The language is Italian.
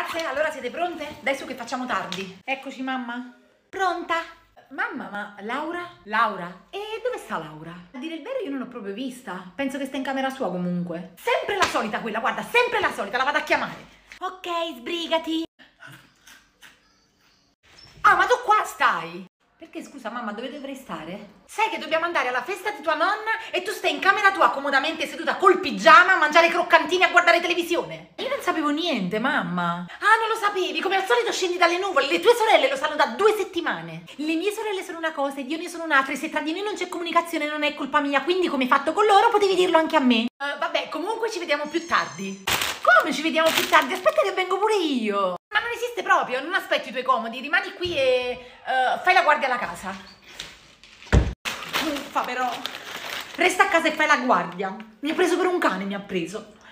Ragazze, allora siete pronte? Dai su che facciamo tardi. Eccoci mamma. Pronta? Mamma, ma Laura? Laura? E dove sta Laura? A dire il vero io non l'ho proprio vista. Penso che sta in camera sua comunque. Sempre la solita quella, guarda, sempre la solita, la vado a chiamare. Ok, sbrigati. Ah, ma tu qua stai? Perché scusa mamma, dove dovrei stare? Sai che dobbiamo andare alla festa di tua nonna e tu stai in camera tua comodamente seduta col pigiama a mangiare croccantini e a guardare televisione? Io non sapevo niente, mamma. Ah, non lo sapevi? Come al solito scendi dalle nuvole. Le tue sorelle lo sanno da 2 settimane. Le mie sorelle sono una cosa ed io ne sono un'altra e se tra di noi non c'è comunicazione non è colpa mia, quindi come hai fatto con loro potevi dirlo anche a me. Vabbè, comunque ci vediamo più tardi. Come ci vediamo più tardi? Aspetta che vengo pure io. Ma non esiste proprio, non aspetti i tuoi comodi, rimani qui e fai la guardia alla casa. Uffa però. Resta a casa e fai la guardia. Mi ha preso per un cane, mi ha preso.